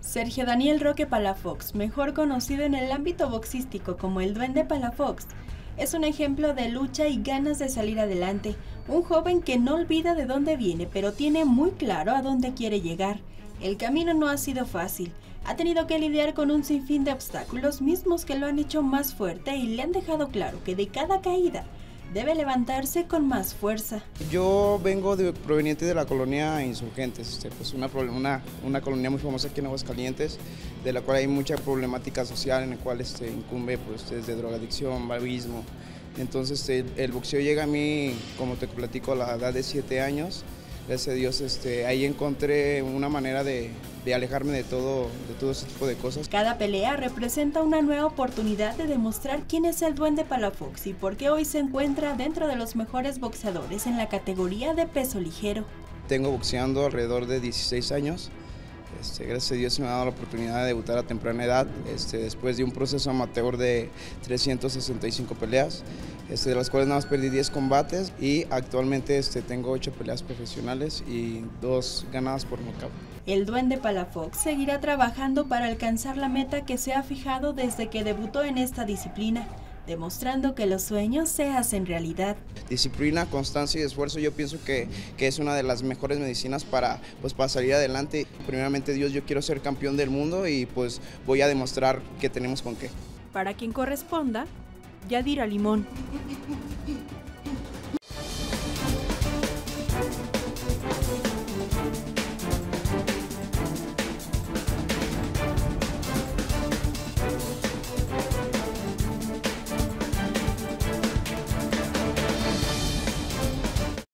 Sergio Daniel Roque Palafox, mejor conocido en el ámbito boxístico como el Duende Palafox, es un ejemplo de lucha y ganas de salir adelante, un joven que no olvida de dónde viene, pero tiene muy claro a dónde quiere llegar. El camino no ha sido fácil, ha tenido que lidiar con un sinfín de obstáculos mismos que lo han hecho más fuerte y le han dejado claro que de cada caída debe levantarse con más fuerza. Yo vengo proveniente de la colonia Insurgentes, pues una colonia muy famosa aquí en Aguascalientes, de la cual hay mucha problemática social en la cual incumbe pues, desde drogadicción, vaguismo. Entonces el boxeo llega a mí, como te platico, a la edad de 7 años. Gracias a Dios, ahí encontré una manera de alejarme de todo ese tipo de cosas. Cada pelea representa una nueva oportunidad de demostrar quién es el Duende Palafox y por qué hoy se encuentra dentro de los mejores boxeadores en la categoría de peso ligero. Tengo boxeando alrededor de 16 años. Gracias a Dios me ha dado la oportunidad de debutar a temprana edad, después de un proceso amateur de 365 peleas, de las cuales nada más perdí 10 combates y actualmente tengo 8 peleas profesionales y 2 ganadas por nocaut. El Duende Palafox seguirá trabajando para alcanzar la meta que se ha fijado desde que debutó en esta disciplina, demostrando que los sueños se hacen realidad. Disciplina, constancia y esfuerzo, yo pienso que es una de las mejores medicinas para salir adelante. Primeramente Dios, yo quiero ser campeón del mundo y pues voy a demostrar que tenemos con qué. Para quien corresponda, Yadira Limón.